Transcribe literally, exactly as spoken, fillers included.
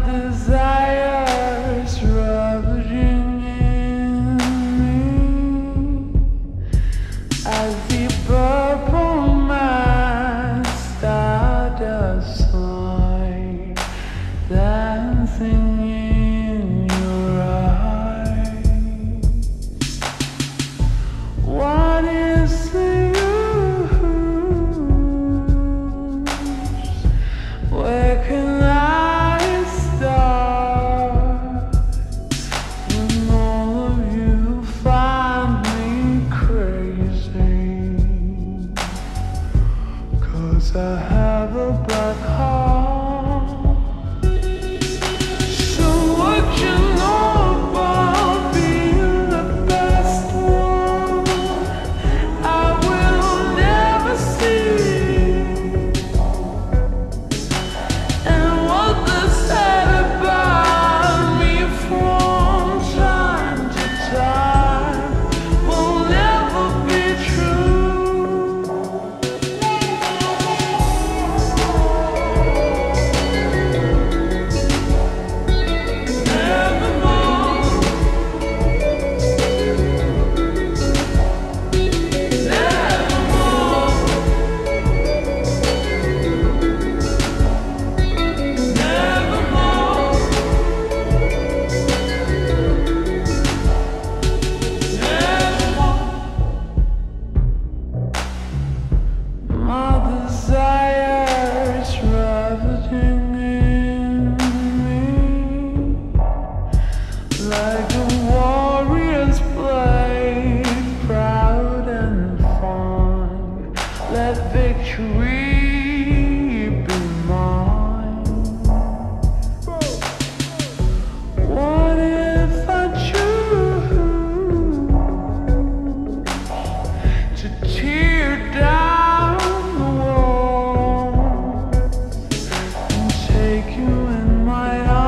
desires ravaging in me as the purple mass stardust light dancing in your eyes. What is the use? Where can I start when all of you find me crazy? 'Cause I have a black heart. So what you know about being the best one, I will never see. And what they said about me from time to time will never be true. Nevermore, nevermore, nevermore, nevermore. My desires ravaging in me like a warrior's blade, proud and fine. Let victory be mine. What if I choose to tear down the wall and take you in my arms?